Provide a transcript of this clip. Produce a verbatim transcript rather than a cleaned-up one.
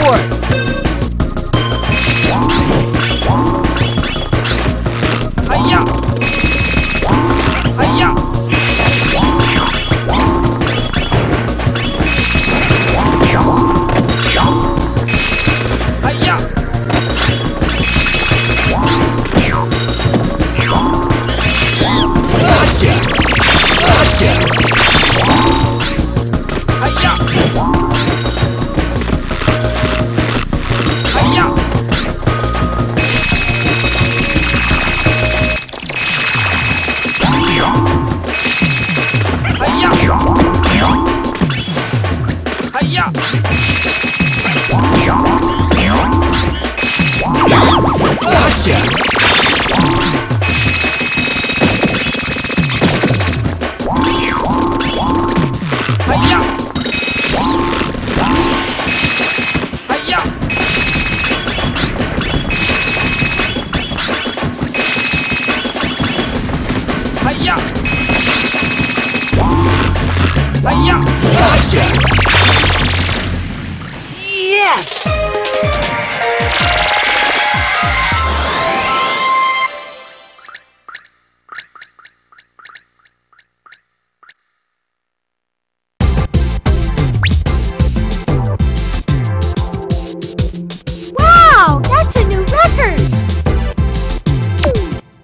for it! Hiya! Hiya! Hiya! Gotcha! Gotcha! Hiya! Hiya! Hiya! Gotcha! Hiya! Hiya! Hiya! Hiya! Gotcha! Yes!